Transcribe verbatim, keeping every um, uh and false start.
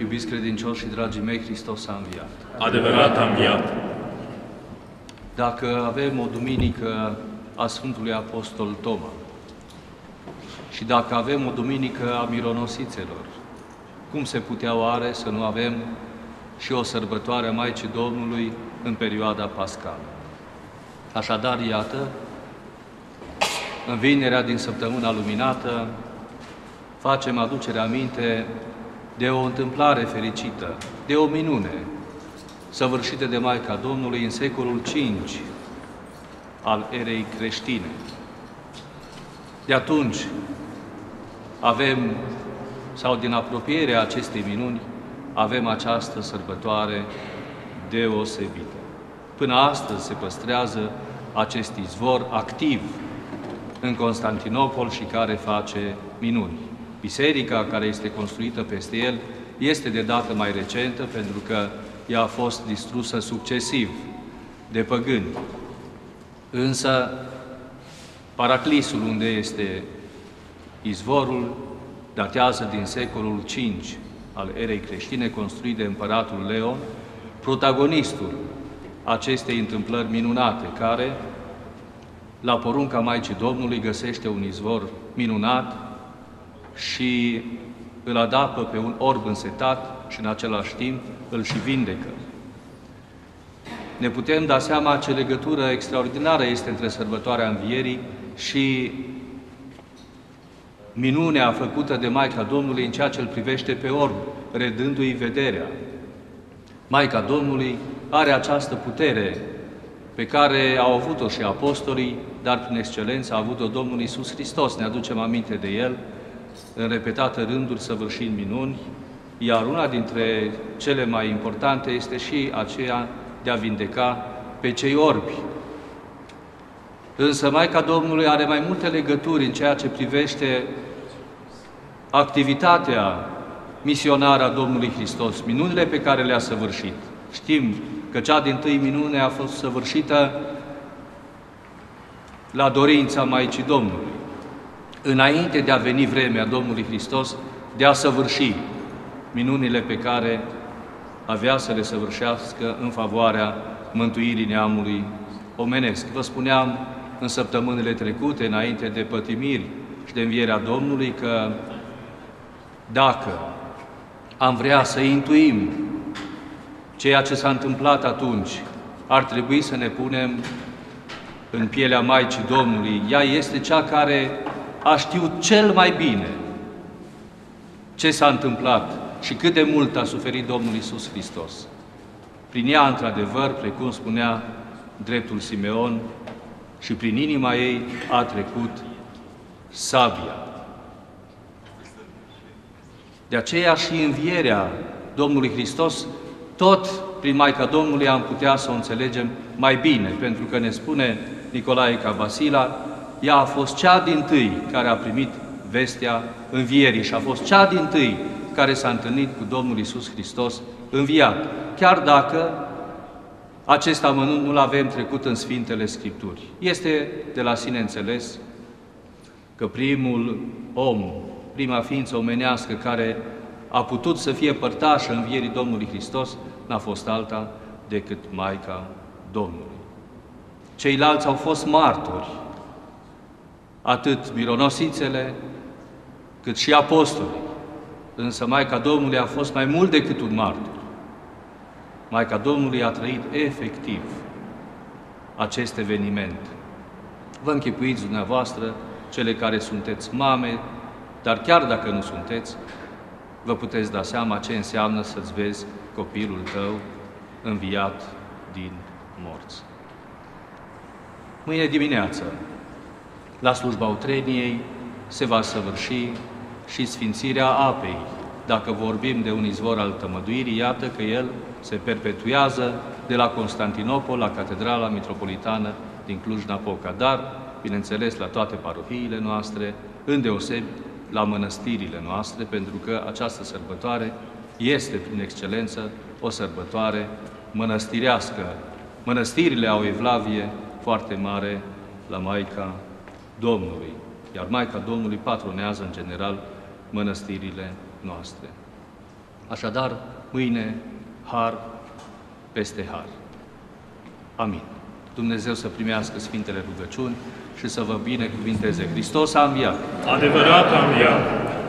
Iubiți credincioși și dragii mei, Hristos a înviat. Adevărat a înviat. Dacă avem o duminică a Sfântului Apostol Toma și dacă avem o duminică a mironosițelor, cum se putea oare să nu avem și o sărbătoare a Maicii Domnului în perioada pascală? Așadar, iată, în vinerea din săptămâna luminată, facem aducere aminte de o întâmplare fericită, de o minune săvârșită de Maica Domnului în secolul cinci al erei creștine. De atunci avem, sau din apropierea acestei minuni, avem această sărbătoare deosebită. Până astăzi se păstrează acest izvor activ în Constantinopol și care face minuni. Biserica care este construită peste el este de dată mai recentă, pentru că ea a fost distrusă succesiv de păgâni. Însă, Paraclisul, unde este izvorul, datează din secolul cinci al erei creștine, construit de împăratul Leon, protagonistul acestei întâmplări minunate, care, la porunca Maicii Domnului, găsește un izvor minunat și îl adapă pe un orb însetat și în același timp îl și vindecă. Ne putem da seama ce legătură extraordinară este între sărbătoarea Învierii și minunea făcută de Maica Domnului în ceea ce îl privește pe orb, redându-i vederea. Maica Domnului are această putere pe care au avut-o și apostolii, dar prin excelență a avut-o Domnul Iisus Hristos. Ne aducem aminte de El în repetate rânduri săvârșind minuni, iar una dintre cele mai importante este și aceea de a vindeca pe cei orbi. Însă Maica Domnului are mai multe legături în ceea ce privește activitatea misionară a Domnului Hristos, minunile pe care le-a săvârșit. Știm că cea dintâi minune a fost săvârșită la dorința Maicii Domnului, înainte de a veni vremea Domnului Hristos de a săvârși minunile pe care avea să le săvârșească în favoarea mântuirii neamului omenesc. Vă spuneam în săptămânile trecute, înainte de pătimiri și de învierea Domnului, că dacă am vrea să intuim ceea ce s-a întâmplat atunci, ar trebui să ne punem în pielea Maicii Domnului. Ea este cea care a știut cel mai bine ce s-a întâmplat și cât de mult a suferit Domnul Iisus Hristos. Prin ea, într-adevăr, precum spunea dreptul Simeon, și prin inima ei a trecut sabia. De aceea și învierea Domnului Hristos, tot prin Maica Domnului am putea să o înțelegem mai bine, pentru că ne spune Nicolae Cavasila, ea a fost cea dintâi care a primit vestea învierii și a fost cea dintâi care s-a întâlnit cu Domnul Iisus Hristos înviat, chiar dacă acest amănunt nu-l avem trecut în Sfintele Scripturi. Este de la sine înțeles că primul om, prima ființă omenească care a putut să fie părtașă învierii Domnului Hristos, n-a fost alta decât Maica Domnului. Ceilalți au fost martori, atât mironosițele, cât și apostolii. Însă Maica Domnului a fost mai mult decât un martor. Maica Domnului a trăit efectiv acest eveniment. Vă închipuiți dumneavoastră, cele care sunteți mame, dar chiar dacă nu sunteți, vă puteți da seama ce înseamnă să-ți vezi copilul tău înviat din morți. Mâine dimineață, la slujba utreniei, se va săvârși și sfințirea apei. Dacă vorbim de un izvor al tămăduirii, iată că el se perpetuează de la Constantinopol la Catedrala Mitropolitană din Cluj-Napoca, dar, bineînțeles, la toate parohiile noastre, îndeosebi la mănăstirile noastre, pentru că această sărbătoare este, prin excelență, o sărbătoare mănăstirească. Mănăstirile au o evlavie foarte mare la Maica Domnului, iar Maica Domnului patronează, în general, mănăstirile noastre. Așadar, mâine, har peste har. Amin. Dumnezeu să primească Sfintele rugăciuni și să vă binecuvinteze. Hristos a înviat! Adevărat a înviat!